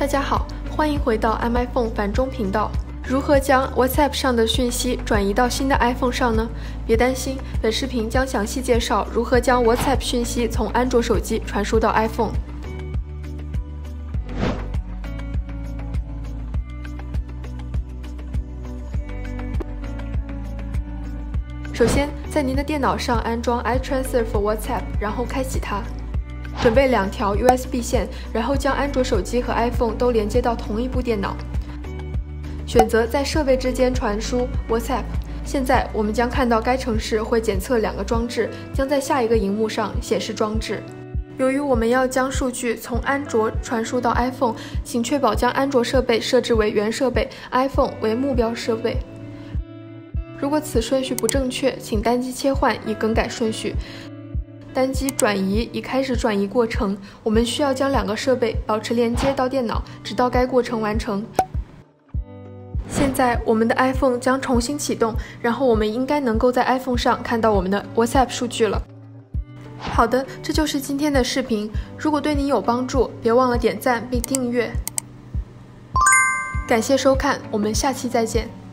大家好，欢迎回到 MiPhone 繁中频道。如何将 WhatsApp 上的讯息转移到新的 iPhone 上呢？别担心，本视频将详细介绍如何将 WhatsApp 讯息从安卓手机传输到 iPhone。首先，在您的电脑上安装 iTransfer for WhatsApp， 然后开启它。准备2条 USB 线，然后将安卓手机和 iPhone 都连接到同一部电脑。选择在设备之间传输 WhatsApp。现在我们将看到该程式会检测2个装置，将在下一个荧幕上显示装置。由于我们要将数据从安卓传输到 iPhone， 请确保将安卓设备设置为原设备 ，iPhone 为目标设备。如果此顺序不正确，请单击切换以更改顺序。单击转移已开始转移过程，我们需要将2个设备保持连接到电脑，直到该过程完成。现在我们的 iPhone 将重新启动，然后我们应该能够在 iPhone 上看到我们的 WhatsApp 数据了。好的，这就是今天的视频。如果对你有帮助，别忘了点赞并订阅。感谢收看，我们下期再见。